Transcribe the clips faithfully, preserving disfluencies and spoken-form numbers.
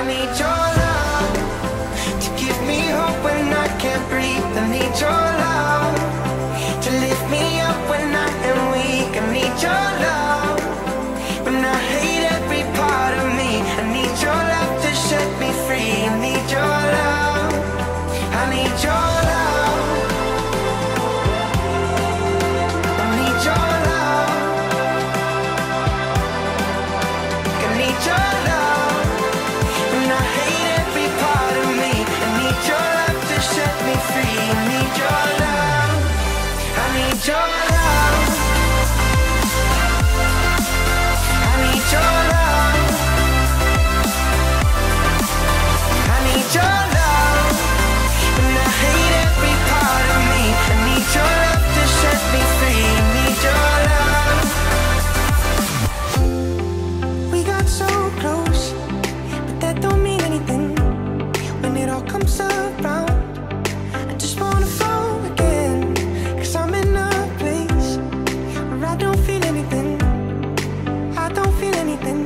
need your love to give me hope when I can't breathe. I need your love to lift me up when I am weak. I need your love when I hate every part of me. I need your love to set me free. I need your love. I need your love. I need your love. I need your love when I hate every part of me. I need your love to set me free. I need your love. I need your love. I need your love. I need your love when I hate every part of me. I need your love to set me free. I need your love. We got so close, but that don't mean anything when it all comes around. I just wanna fall again, 'cause I'm in a place where I don't feel anything. I don't feel anything.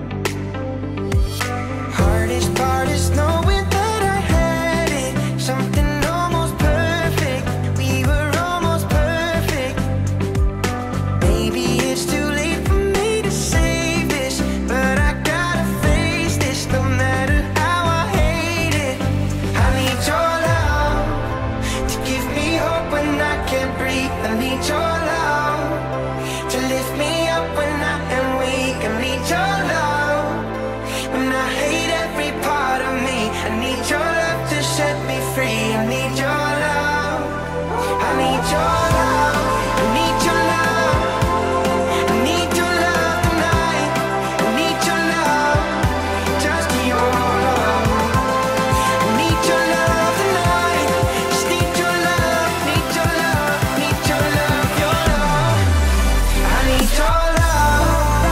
Hardest part is knowing that I had it, something almost perfect. We were almost perfect. Maybe it's too late for me to save this, but I gotta face this no matter how I hate it. I need your love to give me hope when I can't breathe. I need your love to lift me up when I am weak. I need your love when I hate every part of me. I need your love to set me free. I need your love. I need your love. I need your love. I need your love tonight. I need your love, just your love. I need your love tonight. Just need your love, need your love, need your love, your love. I need your love.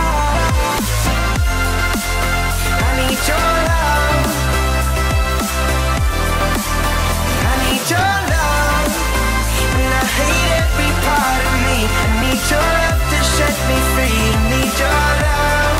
I need your love. I need your love when I hate every part of me. I need your love to set me free. I need your love.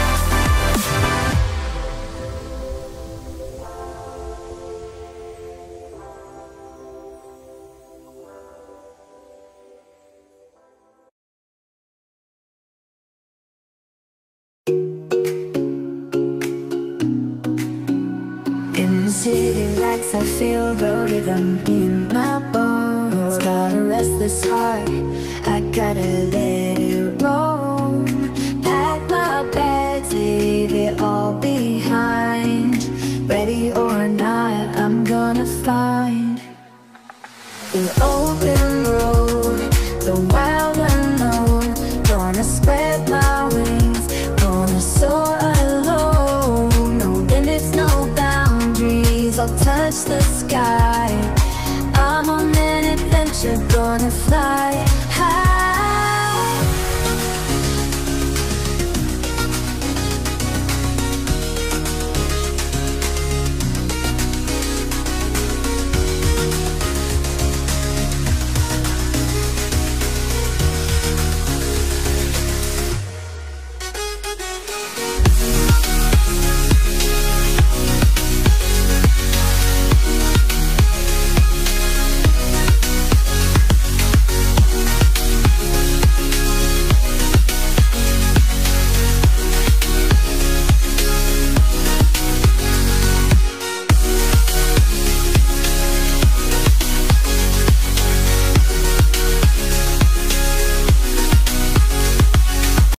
In the city lights, I feel the rhythm in my bones. Got a restless heart, I gotta let it